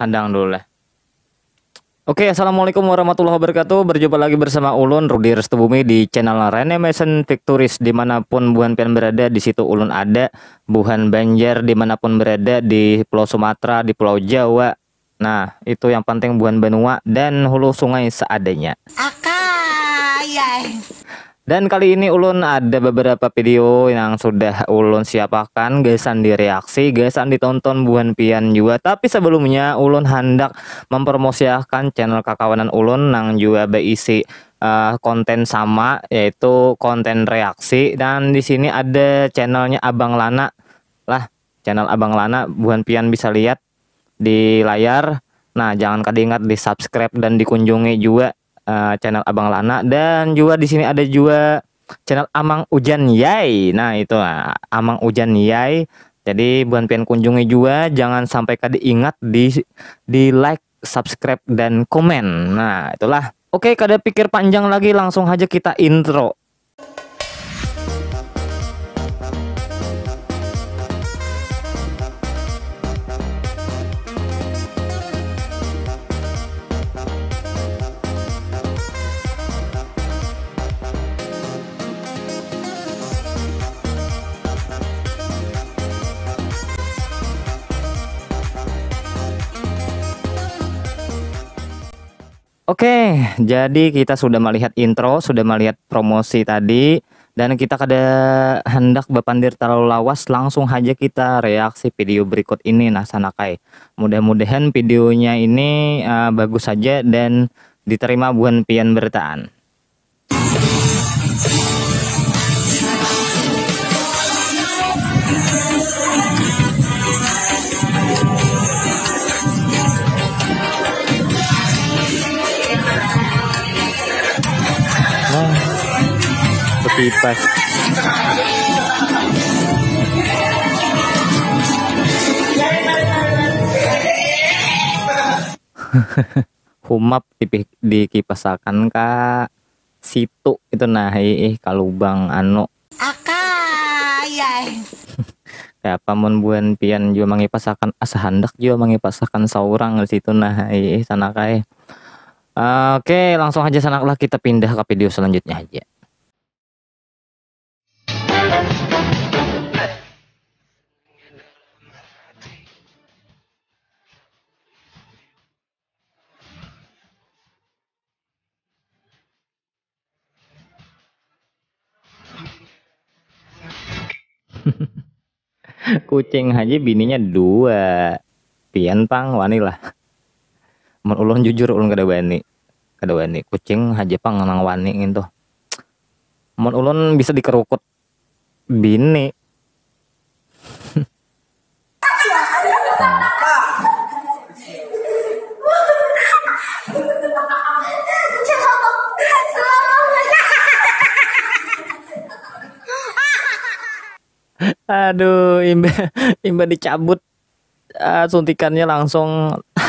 Handang dulu lah. Oke, assalamualaikum warahmatullahi wabarakatuh. Berjumpa lagi bersama Ulun Rudi Restubumi di channel Renemation Victories. Dimanapun Buhan pian berada, di situ Ulun ada. Buhan Banjar dimanapun berada, di Pulau Sumatera, di Pulau Jawa. Nah, itu yang penting Buhan Benua dan hulu sungai seadanya. Dan kali ini Ulun ada beberapa video yang sudah Ulun siapkan, gasan direaksi, gasan ditonton Buhan pian juga. Tapi sebelumnya Ulun hendak mempromosikan channel kakawanan Ulun yang juga berisi konten sama, yaitu konten reaksi. Dan di sini ada channelnya Abang Lana lah, channel Abang Lana. Buhan pian bisa lihat di layar. Nah, jangan kadingat di subscribe dan dikunjungi juga channel Abang Lana. Dan juga di sini ada juga channel Amang Ujan Yai. Nah, itu Amang Ujan Yai. Jadi buan pian kunjungi juga, jangan sampai kada ingat di like, subscribe dan komen. Nah, itulah. Oke, kada pikir panjang lagi, langsung aja kita intro. Oke, jadi kita sudah melihat intro, sudah melihat promosi tadi, dan kita kada hendak bepandir terlalu lawas, langsung aja kita reaksi video berikut ini. Nah, sanakai. Mudah-mudahan videonya ini bagus saja dan diterima buan pian bertaan. Kipas humap dikipasakan ka situ itu. Nah, kalubang anu kayak pamun buan pian juga mengipasakan asa hendak juga mengipasakan seorang di situ. Nah, sana kae. Oke, langsung aja sanaklah kita pindah ke video selanjutnya aja. Kucing aja bininya 2. Pian pang wani lah. Mun ulun jujur ulun kada wani. Kucing aja pang nang wani gitu. Mun ulun bisa dikerukut bini. Aduh, imba dicabut suntikannya langsung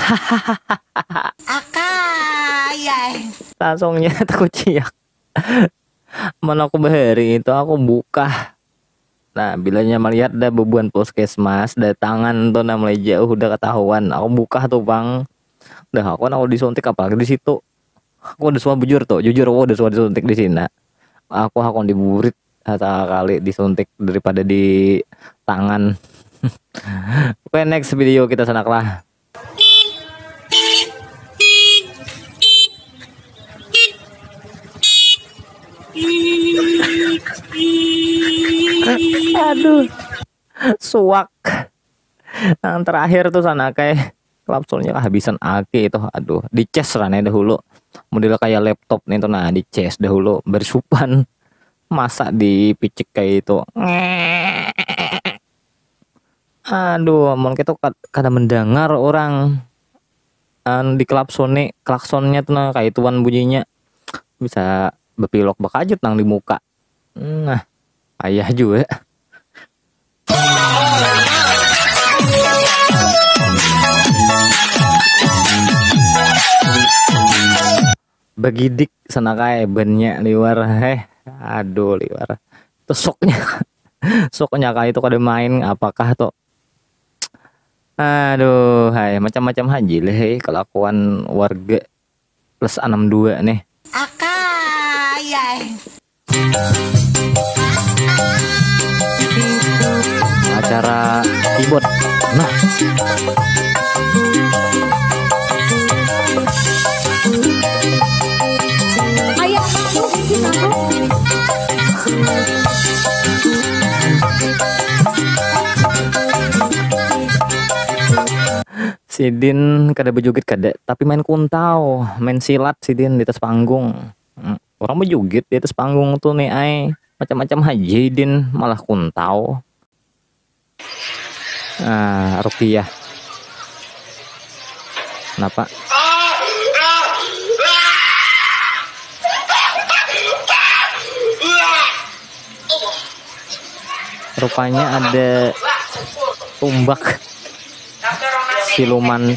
langsung nyata kuciak. Mana aku bahari itu aku buka. Nah, bilanya melihat ada bebuan puskesmas, ada tangan tuh mulai jauh udah ketahuan. Aku buka tuh bang, udah aku disuntik apalagi di situ. Aku udah semua jujur aku udah semua disuntik di sini. Aku diburit kali disuntik daripada di tangan. Oke, next video kita sanaklah. Aduh, suak. Yang terakhir tuh sana kayak klapsonnya kehabisan aki itu. Aduh, dicas rane dahulu. Model kayak laptop nih tuh, nah dicas dahulu bersupan. Masa dipicik kayak itu. Aduh, mungkin itu kada mendengar orang di klaksonnya tuh nah, kayak tuan bunyinya bisa bepilok bakajut nang di muka. Nah, ayah juga. Begidik sana kayak banyak liwar. Aduh liwar. Tuh soknya. Soknya kayak itu kada main apakah tuh Aduh, hai macam-macam haji leh kelakuan warga plus 62 nih. Akayai. Acara keyboard. Nah, Ayah masuk sih masuk. Sidin kada bejugit kada, tapi main kuntau, main silat Sidin di atas panggung. Orang bejugit di atas panggung tuh nih ay macam-macam haji din malah kuntau. Rukiah. Kenapa? Rupanya ada tumbak siluman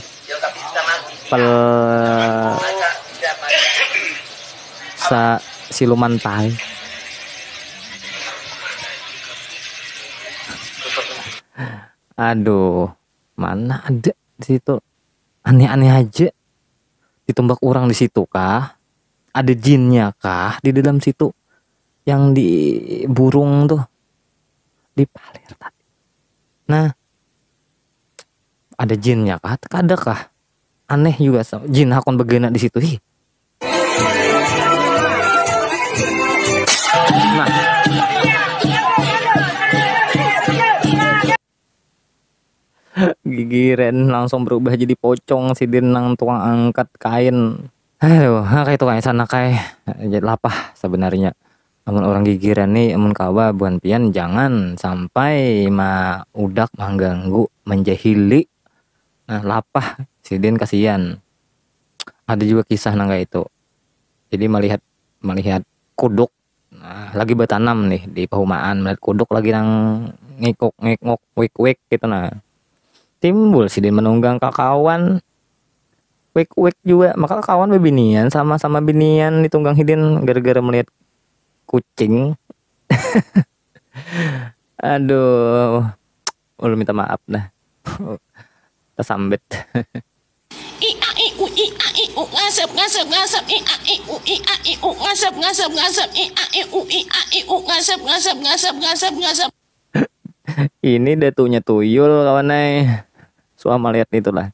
siluman tai. Aduh, mana ada di situ aneh-aneh aja. Ditumbak orang di situ kah? Ada jinnya kah di dalam situ? Yang di burung tuh di palir tadi. Nah, ada jinnya kah? Ada kah? Aneh juga jin hakon begena di situ. Nah, gigiren langsung berubah jadi pocong Sidin nang tukang angkat kain. Aduh, kayak tukang sana kayak jadi lapah sebenarnya. Amun orang gigiran nih, amun kawa buan pian jangan sampai udak mengganggu menjahili. Nah, lapah Sidin kasihan. Ada juga kisah nangga itu. Jadi melihat kuduk, nah, lagi bertanam nih di perumahan, melihat kuduk lagi nang ngikuk wik gitu. Nah, timbul Sidin menunggang kawan wik juga, maka kawan bebinian sama binian ditunggang Sidin gara-gara melihat kucing. Aduh, minta maaf dah. Tersambet. Ini datunya tuyul kawan suama lihat itulah.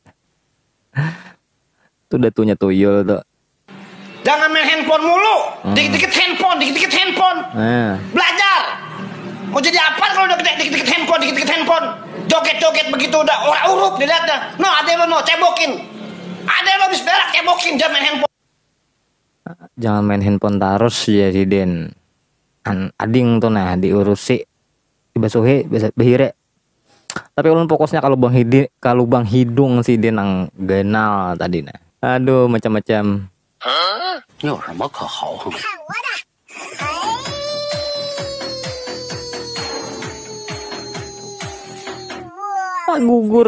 Itu datunya tuyul tuh. Jangan main handphone mulu. Dikit-dikit handphone. Belajar. Mau jadi apa kalau udah dikit-dikit handphone. Joget-joget begitu udah orang urup dilihatnya. No, ada lo cebokin. Ada lo habis berak cebokin, jangan main handphone. Jangan main handphone terus ya Sidin. Ading tuh nah diurusi dibasuhi behire. Tapi ulun fokusnya kalau bang hidung Sidin nang genal tadi nah. Aduh, macam-macam. Gugur.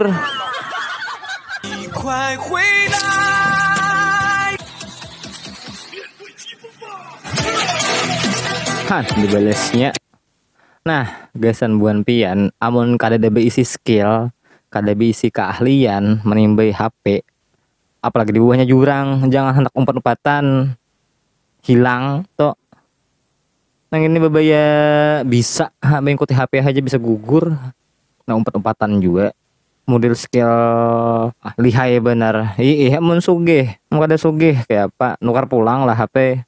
Dibalesnya. Nah, gasan buan pian, amun kada isi skill, kada isi keahlian menimbai HP, apalagi di bawahnya jurang, jangan hendak umpat-umpatan hilang toh. Nang ini bebaya bisa mengikuti HP aja bisa gugur. Nah, umpat-umpatan juga model skill lihai benar. Iya mun sugih, mun kada sugih kayak apa nukar pulang lah HP.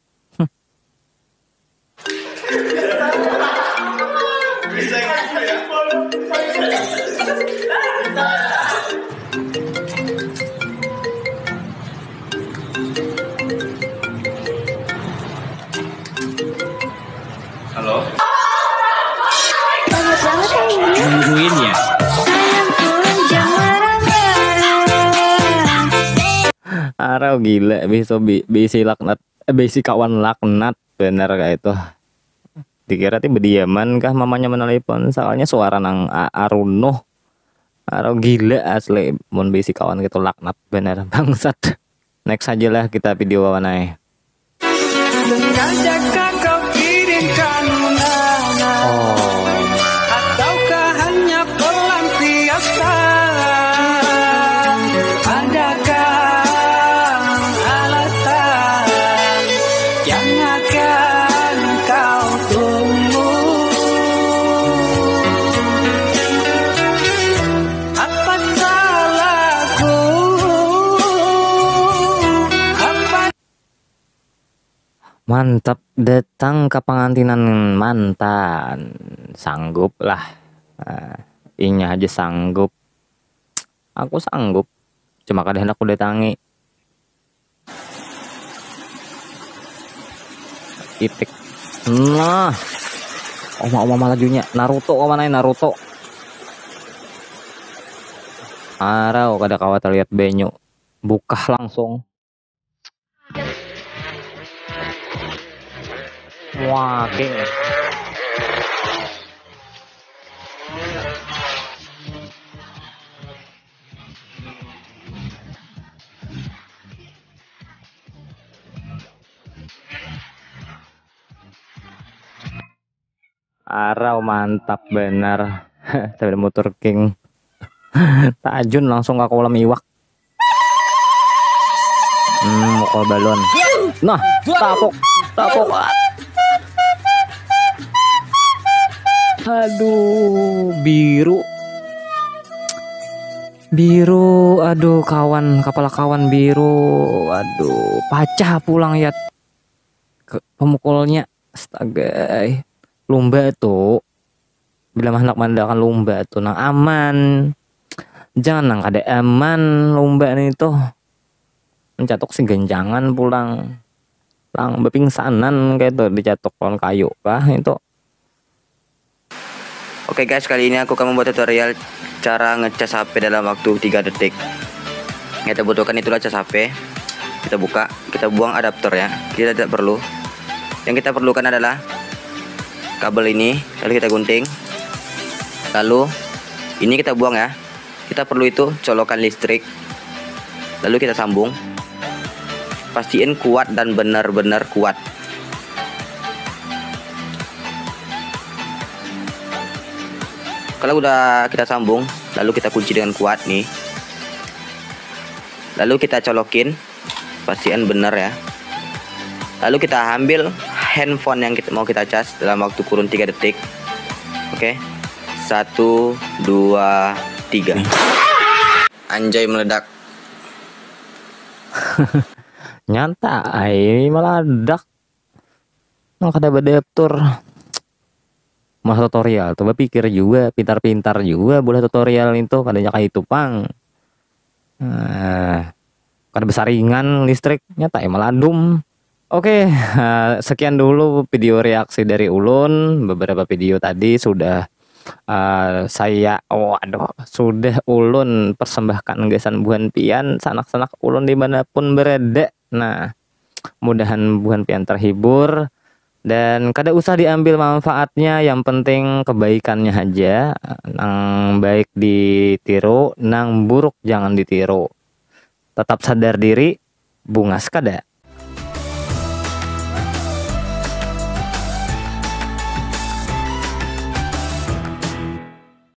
Halo. Banyak banget ini. Nungguin ya. Arau gila bisi laknat bisi kawan laknat bener kayak itu. Dikira ti berdiaman kah mamanya menelepon soalnya suara nang arunuh. Arau gila asli mun bisi kawan gitu laknat bener bangsat. Next aja lah kita video wawanai. Ataukah hanya pelampiasan? Mantap, datang ke pengantinan mantan. Sanggup lah. Inya aja sanggup. Aku sanggup. Cuma kadang aku datangi. Itik. Nah. Oma lajunya. Naruto mana Naruto. Arau kada kawat lihat benyo. Bukah langsung. Wah, king. Arau mantap benar. Sampai motor king. Tajun langsung ke kolam iwak. Mukul balon. Nah, tapok. Aduh, biru. Aduh, kepala kawan biru. Aduh, pecah pulang ya. Pemukulnya, astaga. Lumba tuh. Bila hendak mengandalkan lumba tuh nang aman. Jangan nang kada aman lumba nih tuh. Mencatok si genjangan pulang. Lang bepingsanan kayak tuh dicatok pohon kayu kah itu. Oke guys, kali ini aku akan membuat tutorial cara ngecas HP dalam waktu 3 detik. Yang kita butuhkan itulah cas HP. Kita buka, kita buang adaptor ya. Kita tidak perlu. Yang kita perlukan adalah kabel ini, lalu kita gunting. Lalu ini kita buang ya. Kita perlu itu colokan listrik. Lalu kita sambung. Pastiin kuat dan benar-benar kuat. Kalau udah kita sambung, lalu kita kunci dengan kuat nih. Lalu kita colokin, pastiin benar ya. Lalu kita ambil handphone yang mau kita cas dalam waktu kurun 3 detik. Oke. 1, 2, 3. Anjay meledak. Nyantai meledak. Nang kada badaptur. Mas tutorial coba pikir juga, pintar-pintar juga boleh tutorial itu kadanya kayak itu pang. Kada besaringan listrik nyata meladum. Oke, sekian dulu video reaksi dari Ulun. Beberapa video tadi sudah sudah Ulun persembahkan gesan Buhan Pian, sanak-sanak Ulun dimanapun berada. Nah, mudahan Buhan Pian terhibur dan kada usah diambil manfaatnya, yang penting kebaikannya aja. Nang baik ditiru, nang buruk jangan ditiru. Tetap sadar diri, bungas kada.